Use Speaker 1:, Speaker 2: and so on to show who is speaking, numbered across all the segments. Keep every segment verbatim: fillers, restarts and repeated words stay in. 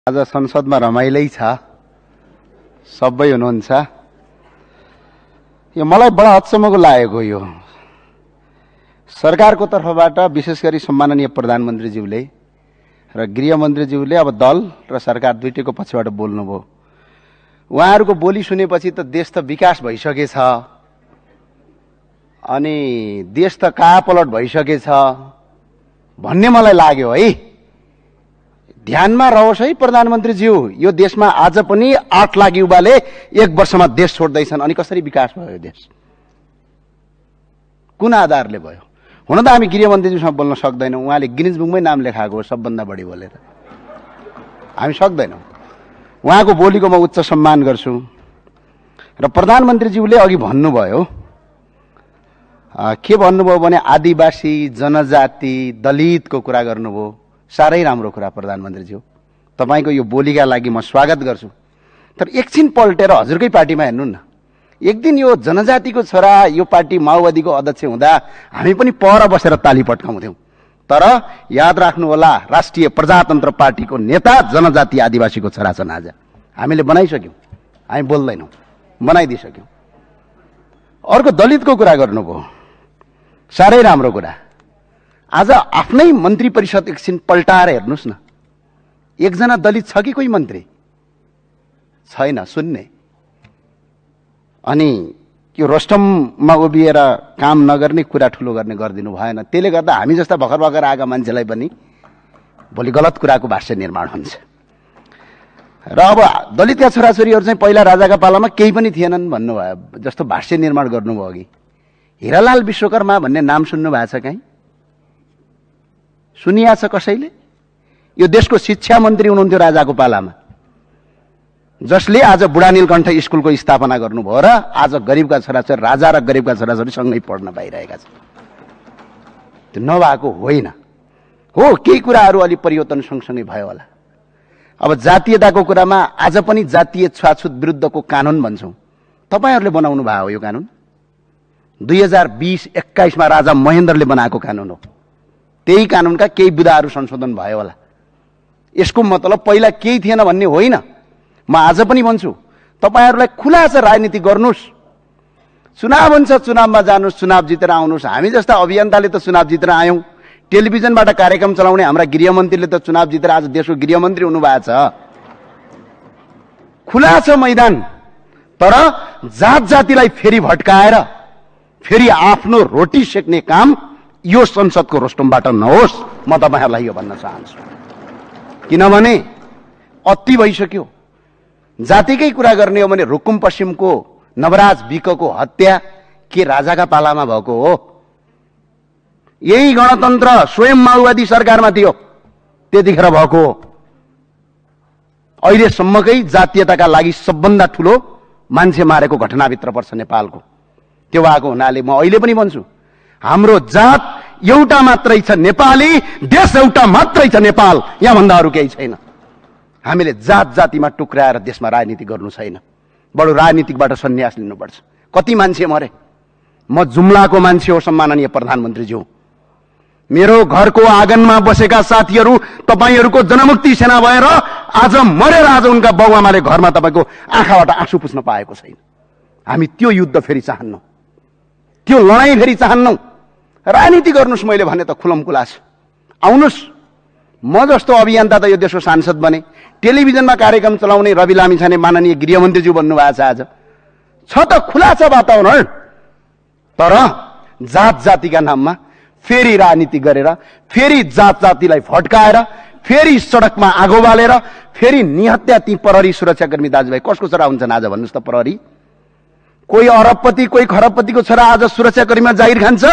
Speaker 1: आज संसदमा रमाइलै छ, सबै हुनुहुन्छ। यो मलाई बडा हदसम्मको लागेको यो सरकारको तर्फबाट विशेष गरी सम्माननीय प्रधानमन्त्रीज्यूले र गृहमन्त्रीज्यूले अब दल र सरकार दुईटैको पछिबाट बोल्नुभयो। उहाँहरूको बोली सुनेपछि त देश त विकास भइसकेछ, अनि देश त कायापलट भइसकेछ भन्ने मलाई लाग्यो है। ध्यानमा रहोस् है प्रधानमन्त्रीज्यू, यो देशमा आज पनि आठ लाख युवाले एक वर्षमा देश छोड्दैछन्। अनि कसरी विकास भयो देश? कुन आधारले भयो? हुन त हामी गृहमन्त्रीज्यूसँग बोल्न सक्दैनौँ, उहाँले गिनिज बुकमै नाम लेखाएको हो सबभन्दा बढी बोलेर। हामी सक्दैनौँ। उहाँको बोलीको म उच्च सम्मान गर्छु। र प्रधानमन्त्रीज्यूले अघि भन्नुभयो, के भन्नुभयो भने आदिवासी, जनजाति, दलितको कुरा गर्नुभयो। साह्रै राम्रो कुरा प्रधानमन्त्रीज्यू, तपाईको यो बोलीका लागि म स्वागत गर्छु। तर एकछिन पल्टेर हजुरकै पार्टीमा हेर्नु न, एक दिन यो जनजातिको छोरा यो पार्टी माओवादीको अध्यक्ष हुँदा हामी पनि पर बसेर ताली पट्काउँथ्यौं। तर याद राख्नु होला, राष्ट्रिय प्रजातन्त्र पार्टीको नेता जनजाति आदिवासीको छोरा छन्। आज हामीले बनाइसक्यौं, हामी बोल्दैनौं, बनाइदिइसक्यौं। अर्को दलितको कुरा गर्नुभयो, साह्रै राम्रो कुरा। आज आफ्नै मन्त्री परिषद एकछिन पल्टाएर हेर्नुस् न, एकजना दलित छ कि कोही मन्त्री? छैन, सुन्ने। अनि यो रोस्टममा उभिएर काम नगर्ने कुरा ठुलो गर्ने गरिदिनु भएन। त्यसले गर्दा हामी जस्ता भर्खर भर्खर आएका मान्छेलाई पनि भोलि गलत कुराको भाष्य निर्माण हुन्छ। र अब दलितका छोराछोरीहरू चाहिँ पहिला राजाका पालामा केही पनि थिएनन् भन्नुभयो जस्तो भाष्य निर्माण गर्नुभयो। अघि हिरालाल विश्वकर्मा भन्ने नाम सुन्नु भएको छ कहीँ? सुनिया छ कसैले? यो देशको शिक्षा मन्त्री हुनुहुन्थ्यो राजाको पालामा, जसले आज बुढा नीलकण्ठ स्कुलको स्थापना गर्नुभयो र आज गरिबका छोराछोरी, राजा र गरिबका छोराछोरी सँगै पढ्न पाइरहेका छन्। त्यो नभएको होइन हो। केही कुराहरू अलि परिवर्तन सँगसँगै भयो होला। अब जातीयताको कुरामा आज पनि जातीय छुवाछुत विरुद्धको कानून भन्छौँ, तपाईहरूले बनाउनु भयो यो कानून। दुई हजार बिस एक्काइसमा राजा महेन्द्रले बनाएको कानून हो। त्यही कानूनका केही बुदाहरू संशोधन भयो होला। यसको मतलब पहिला केही थिएन भन्ने होइन। म आज पनि भन्छु, तपाईहरूलाई खुला छ, राजनीति गर्नुस्। चुनाव हुन्छ, चुनावमा जानुस्, चुनाव जितेर आउनुस्। हामी जस्ता अभियन्ताले त चुनाव जितेर आयौं। टेलिभिजनबाट कार्यक्रम चलाउने हाम्रा गृहमन्त्रीले त चुनाव जितेर आज देशको गृहमन्त्री हुनुभएको छ। खुला छ मैदान। तर जात जातिलाई फेरि भट्काएर फेरि आफ्नो रोटी सेक्ने काम यो संसदको रोस्टमबाट नहोस्। म तपाईहरूलाई यो भन्न चाहन्छु, किनभने अति भइसक्यो। जातिकै कुरा गर्ने हो भने रुकुम पश्चिमको नवराज विकको हत्या के राजाका पालामा भएको हो? यही गणतन्त्र स्वयं माओवादी सरकारमा थियो, त्यतिखेर भएको हो। अहिलेसम्मकै जातीयताका लागि सबभन्दा ठुलो मान्छे मारेको घटनाभित्र पर्छ नेपालको। त्यो भएको हुनाले म अहिले पनि भन्छु, हाम्रो जात एउटा मात्रै छ, नेपाली। देश एउटा मात्रै छ, नेपाल। यहाँ भन्दा अरू केही छैन। हामीले जात जातिमा टुक्राएर देशमा राजनीति गर्नु छैन। बडो राजनीतिकबाट सन्यास लिनुपर्छ। कति मान्छे मरे? म जुम्लाको मान्छे हो सम्माननीय प्रधानमन्त्रीज्यू। मेरो घरको आँगनमा बसेका साथीहरू तपाईहरूको जनमुक्ति सेना भएर आज मरेर आज उनका बाउआमाले घरमा तपाईँको आँखाबाट आँसु पुस्न पाएको छैन। हामी त्यो युद्ध फेरि चाहन्नौँ, त्यो लडाईँ फेरि चाहन्नौँ। राजनीति गर्नुस्, मैले भने त खुलमखुला छ। आउनुस्। म जस्तो अभियन्ता त यो देशको सांसद बने, टेलिभिजनमा कार्यक्रम चलाउने रवि लामिछाने माननीय गृहमन्त्रीज्यू भन्नुभएको छ। आज छ त, खुला छ वातावरण। तर जात जातिका नाममा फेरि राजनीति गरेर, फेरि जात जातिलाई भट्काएर, फेरि सडकमा आगो बालेर, फेरि निहत्या ती प्रहरी सुरक्षाकर्मी दाजुभाइ कसको छोरा हुन्छन् आज भन्नुहोस् त? प्रहरी कोही अरबपति, कोही खरबपतिको छोरा आज सुरक्षाकर्मीमा जागिर खान्छ।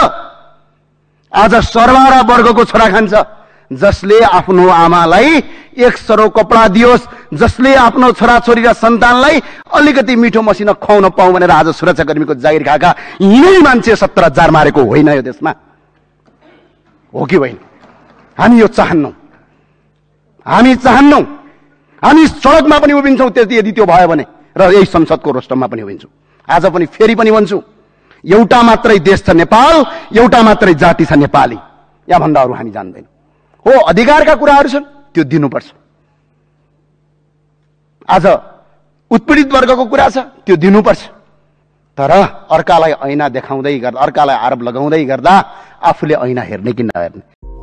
Speaker 1: आज सरवारा वर्गको छोरा खान्छ, जसले आफ्नो आमालाई एक सरो कपडा दियोस्, जसले आफ्नो छोराछोरी र सन्तानलाई अलिकति मिठो मसिनो खुवाउन पाउँ भनेर आज सुरक्षाकर्मीको जागिर खाएका यिनै मान्छे सत्तर हजार मारेको होइन यो देशमा? हो कि होइन? हामी यो चाहन्नौँ, हामी चाहन्नौँ। हामी सडकमा पनि उभिन्छौँ त्यति यदि त्यो भयो भने, र यही संसदको रोस्टममा पनि उभिन्छौँ। आज पनि फेरि पनि भन्छु, एउटा मात्रै देश छ नेपाल, एउटा मात्रै जाति छ नेपाली। यहाँ भन्दा अरू हामी जान्दैनौँ। हो, अधिकारका कुराहरू छन्, त्यो दिनुपर्छ। आज उत्पीडित वर्गको कुरा छ, त्यो दिनुपर्छ। तर अर्कालाई ऐना देखाउँदै गर्दा, अर्कालाई आरोप लगाउँदै गर्दा आफूले ऐना हेर्ने कि नहेर्ने।